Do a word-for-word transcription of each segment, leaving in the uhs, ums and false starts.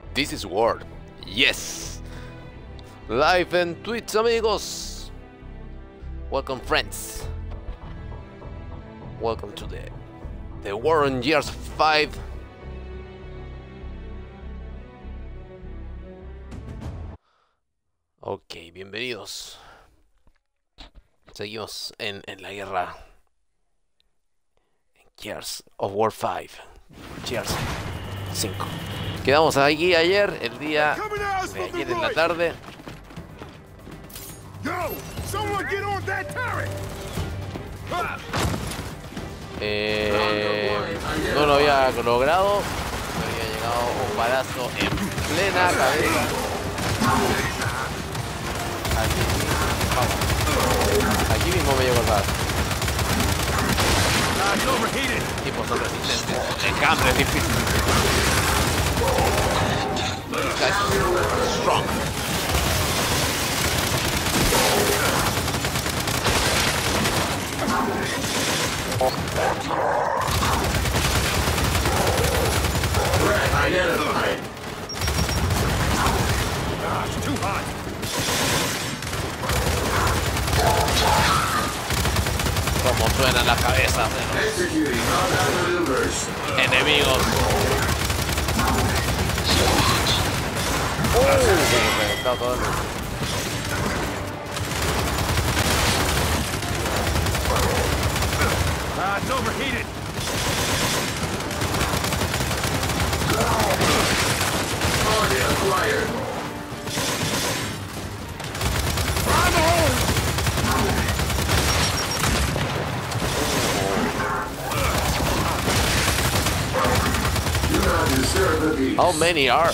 This is World. Yes. Live en Twitch, amigos. Welcome, friends. Welcome to the the War on Gears five. Ok, bienvenidos. Seguimos en, en la guerra. Gears of War cinco. Gears cinco. Quedamos aquí ayer, el día de ayer en la tarde. Eh, no lo había logrado. Me había llegado un balazo en plena cabeza. Aquí, vamos. Aquí mismo me llegó el balazo. Tipos son resistentes. Enjambre es difícil. Guys, strong. Identified. Gosh, too hot. Como suenan las cabezas de Executing combat maneuvers. los enemigos. Oh, reventado todo el mundo. Ah, it's overheated. Target acquired. Find the hole. Do not disturb the peace. How many are?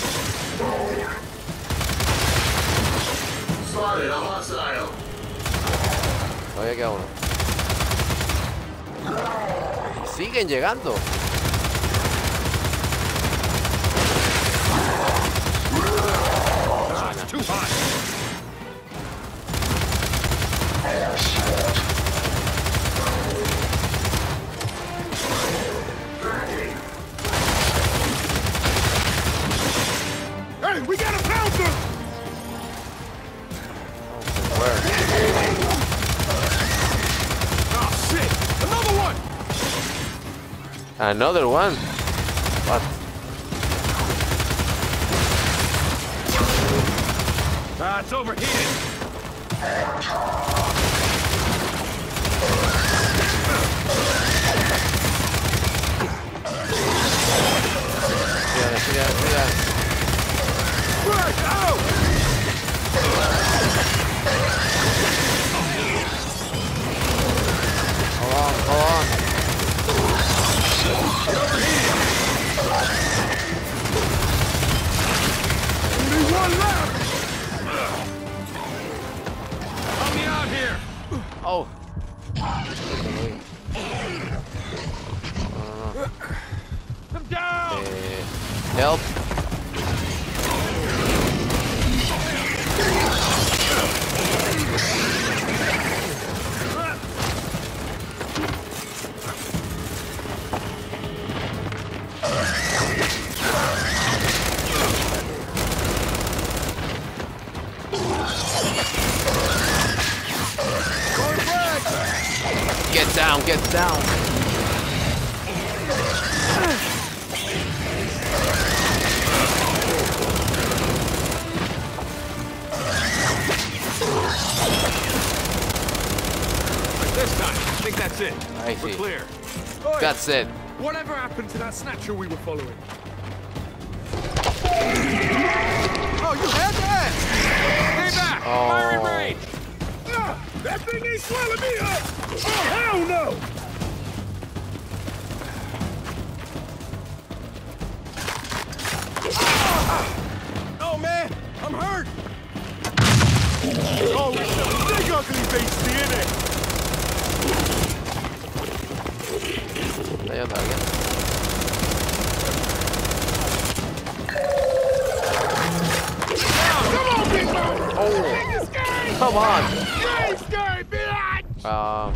Spotted a hostile. Todavía queda uno. Siguen llegando. Ah, it's too hot. Hey, we got a pouncer! Where? Oh, shit! Another one! Another one. What? Ah, it's overheated. Cuidado, cuidado, cuidado. Right, out! Hold on, hold on. Only one left! Help me out here! Oh. I'm down! Eh, help. Get down, get down. This time, I think that's it. I We're see. clear. That's it. Whatever happened to that snatcher we were following? Oh, you had that! Stay back! Oh. Firing range! Ah, that thing ain't swelling me up! Oh, hell no! Ah! Oh, man! I'm hurt! Oh, it's a big ugly beastie, isn't it? Hay otra, bien. Come on, big man! Oh, This guy! come on. This guy, bitch! Ah.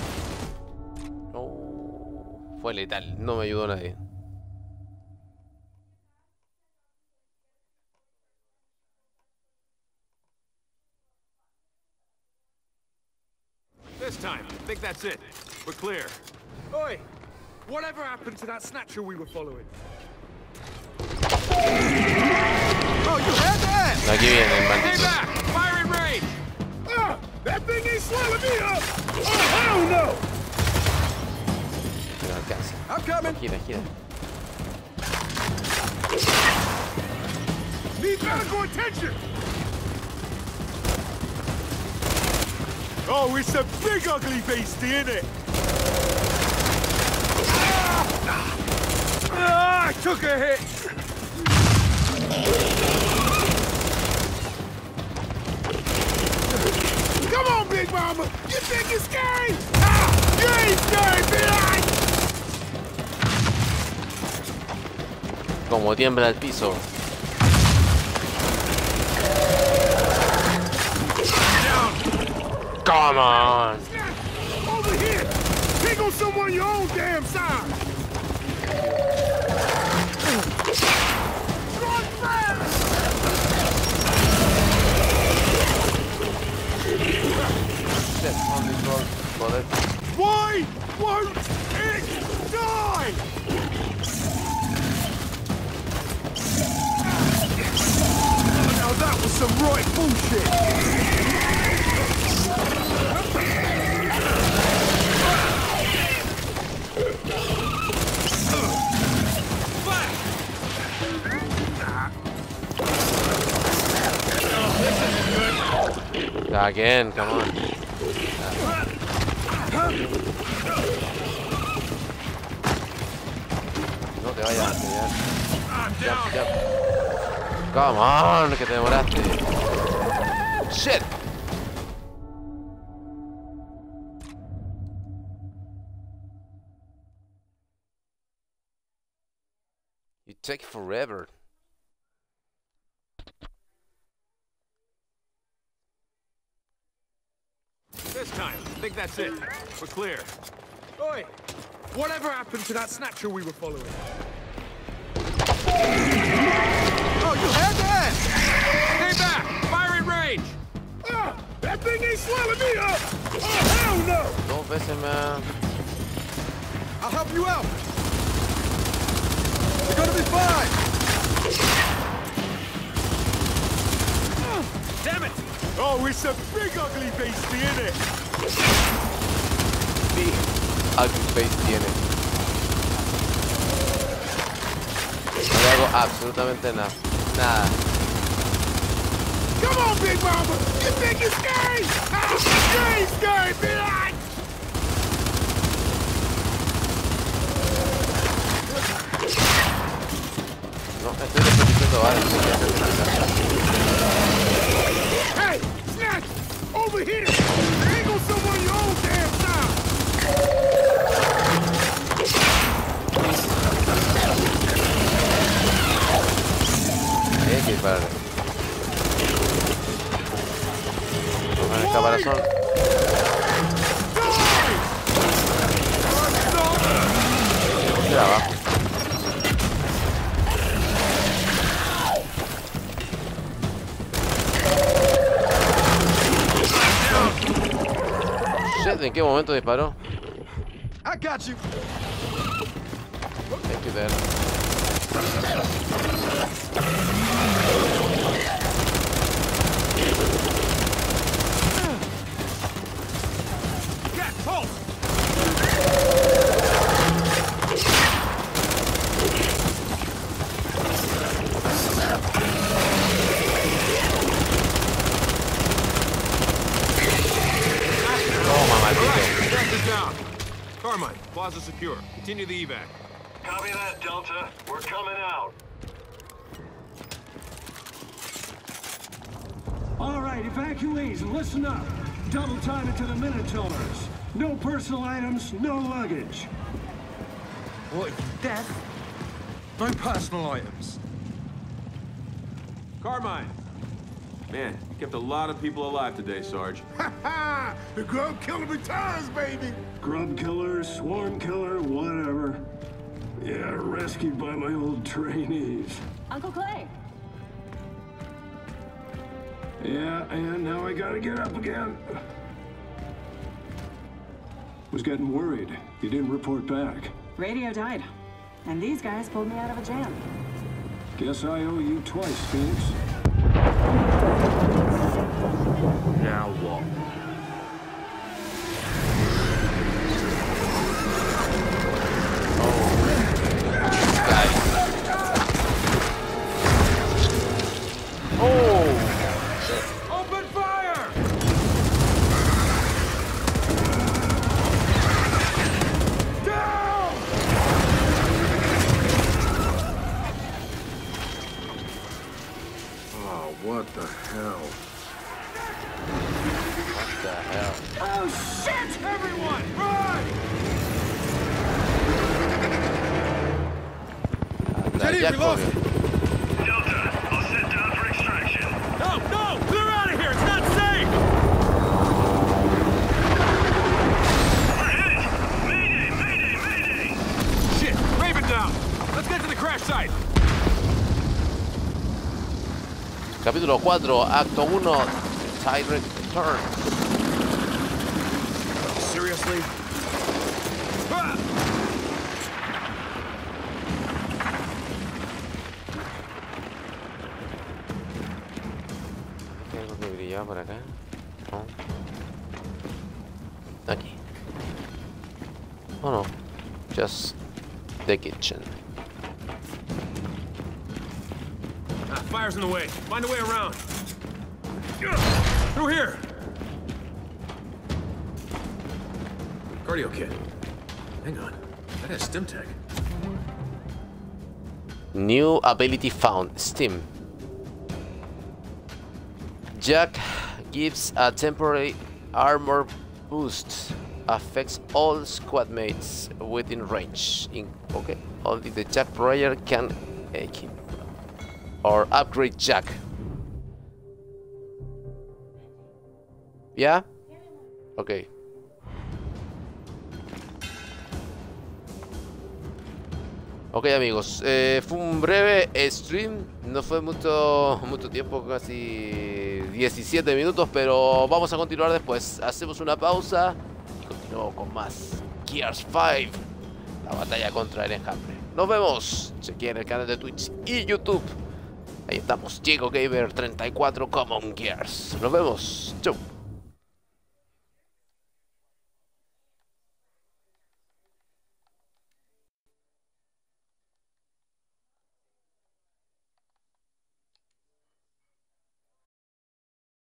Oh, fue letal, no me ayudó nadie. This time, I think that's it. We're clear. Oi! Whatever happened to that snatcher we were following? Oh, you had that! Aquí viene el Stay bandito. back! Fire in range! Ah! That thing ain't swallowing me up! Oh, hell no! No alcanza. I'm coming! Gira, gira. Need medical attention! Oh, it's a big ugly beastie, isn't it? Ah! Ah, I took a hit! Come on, Big Mama! You think it's scary? Ah! You ain't scary, bitch! Como tiembla el piso. Come on! Over here! Tickle someone your own damn size! Run fast! Shit, on this road. Joder. Why won't it die? Now that was some right bullshit! Again, come on. No te vayas a pelear. Jump, jump. Come on, que te demoraste. Shit. You take forever. This time, I think that's it. We're clear. Oi! Whatever happened to that snatcher we were following? Oh, you had that! Stay back! Fire in range! Ah! That thing ain't swallowing me up! Oh, hell no! Dos veces, man. I'll help you out! You're gonna be fine! Oh, damn it! Oh, it's a big ugly beastie, isn't it? Big ugly face tiene. No le hago absolutamente nada. Nada. Come on, Big Mama! You think it's scary? Ah, you ain't scary, bitch! No, estoy desperdiciando balas. Hey! Snatch! Over here! Angle someone your own damn size! Hay que dispararle. Con el caparazón. De abajo. Shit, ¿en qué momento disparó? I got you. Thank you, there. Get pulse! Toma, maldito. Track is down. Carmine, plaza secure. Continue the evac. Copy that, Delta. We're coming out. All right, evacuees, listen up. Double time it to the Minotaurs. No personal items, no luggage. What, death? No personal items. Carmine. Man, you kept a lot of people alive today, Sarge. Ha ha! The grub killer returns, baby! Grub killer, swarm killer, whatever. Yeah, rescued by my old trainees. Uncle Clay. Yeah, and now I gotta get up again. Was getting worried. You didn't report back. Radio died, and these guys pulled me out of a jam. Guess I owe you twice, Phoenix. Now what? Open fire! Down! Oh, what the hell? What the hell? Oh shit! Everyone, run! Anda, ya corre. Delta, I'll sit down for extraction. No, no! Clear out of here! It's not safe! We're hit! Mayday, mayday, mayday! Shit! Raven down! Let's get to the crash site! Capítulo cuatro, acto uno, Tyrant Return. Seriously? Ah! ¿Hay algo que brillaba por acá? No. Aquí. Oh no. Just the kitchen. Ah, fire's in the way. Find a way around. Ugh. Through here. Cardio kit. Hang on. That has stim tech. New ability found. Steam. Jack gives a temporary armor boost. Affects all squad mates within range. In, okay. Only the Jack player can equip or upgrade Jack. ¿Ya? Ok. Ok amigos, eh, fue un breve stream, no fue mucho, mucho tiempo, casi diecisiete minutos, pero vamos a continuar después. Hacemos una pausa y continuamos con más Gears cinco, la batalla contra el enjambre. Nos vemos, chequen el canal de Twitch y YouTube. Ahí estamos, Diego Gamer treinta y cuatro Common Gears. Nos vemos, chau.